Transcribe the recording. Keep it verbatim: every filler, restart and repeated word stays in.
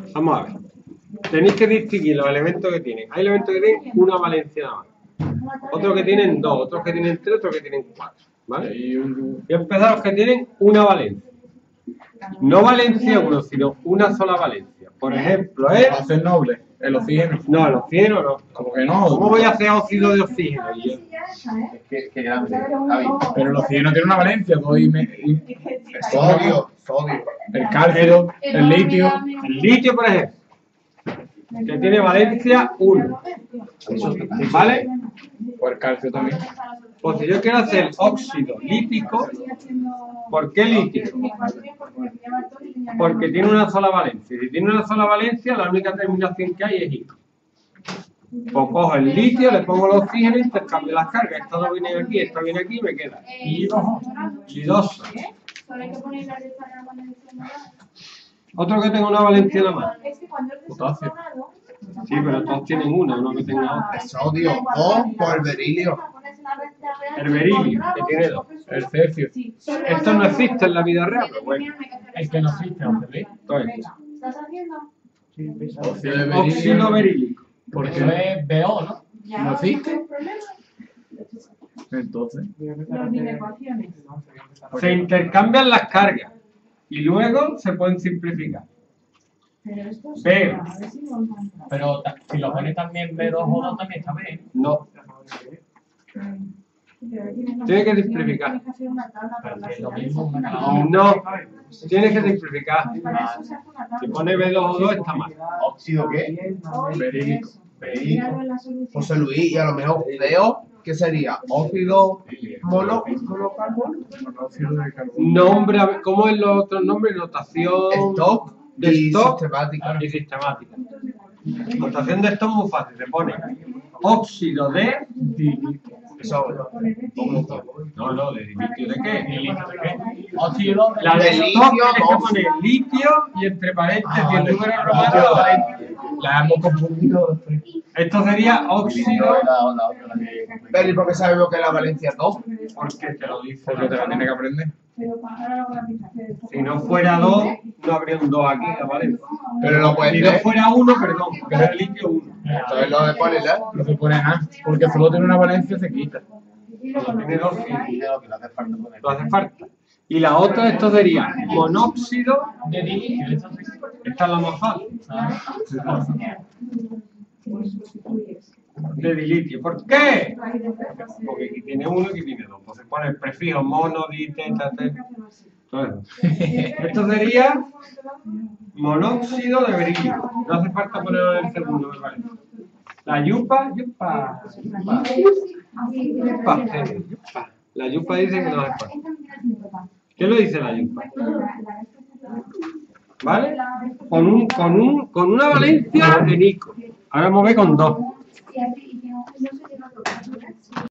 Vamos a ver. Tenéis que distinguir los elementos que tienen. Hay elementos que tienen una valencia nada más. Otros que tienen dos, otros que tienen tres, otros que tienen cuatro. ¿Vale? Y empezar los que tienen una valencia. No valencia uno, sino una sola valencia. Por ejemplo, es... ¿Hacer noble? ¿El oxígeno? No, el oxígeno no. ¿Cómo que no? ¿Cómo voy a hacer óxido de oxígeno? Es que, que grande, Javi. Pero el oxígeno tiene una valencia, pues, y me- y- Sodio, sodio. el calcio, el litio. El litio, por ejemplo, que tiene valencia uno. ¿Vale? O el calcio también. Pues si yo quiero hacer óxido lítico, ¿por qué lítico? Porque tiene una sola valencia. Si tiene una sola valencia, la única terminación que hay es I. Pues cojo el litio, le pongo el oxígeno y intercambio las cargas. Esto no viene aquí, esto viene aquí y me queda lidoso. Otro que tenga una valencia nada más. Potasio. Sí, pero todos tienen una, uno que tenga otra. Sodio o por berilio. El berilio, que tiene dos. El cesio. Esto no existe en la vida real, pero bueno. Es que no existe, ¿sí? Todo esto. Óxido de berilio. Óxido berílico. Porque es B O, ¿no? ¿No existe? Entonces. Se intercambian las cargas y luego se pueden simplificar. Pero, Pero ta- si lo pones también B dos o dos también está bien. no. Tiene que simplificar. Pero si es lo mismo, No. Tienes que simplificar. Si pone B dos o dos está mal. ¿Óxido qué? Berílico. Berílico. José Luis, y a lo mejor feo, ¿qué sería? Óxido mono, monocarbono. Monóxido de carbono. Nombre, a ver, ¿cómo es los otros nombres? Notación Stock de y stock sistemática. y sistemática. Notación de stock muy fácil. Se pone óxido de... Eso. No, no, ¿de litio de qué? ¿De litio de qué? Óxido La de De stock litio, tienes que dos. poner litio y entre paréntesis Ah, el vale. número romano de la valencia. La hemos confundido. Esto sería óxido, Pero ¿y por qué sabemos que la valencia es dos? porque te lo dice. Porque te la tiene que aprender. Si no fuera dos, no habría un dos aquí, la valencia. Pero lo puedes Si no ver. fuera uno, perdón, pero el litio uno. Entonces lo de ponerle. No se pone nada. Porque solo tiene una valencia, se quita. Tiene dos y no hace falta. Y la otra, esto sería monóxido de dilitio. esta es la más fácil, de dilitio. ¿Por qué? Porque aquí tiene uno y aquí tiene dos. Pues se pone el prefijo mono, di, teta, teta. Todo eso. Esto sería monóxido de berilio. No hace falta poner el segundo, me parece. La yupa, yupa, yupa, yupa, eh, yupa. La yupa dice que no hace falta. ¿Qué lo dice la yupa? ¿Vale? Con, un, con, un, con una valencia de Nico. Ahora vamos a ver con dos.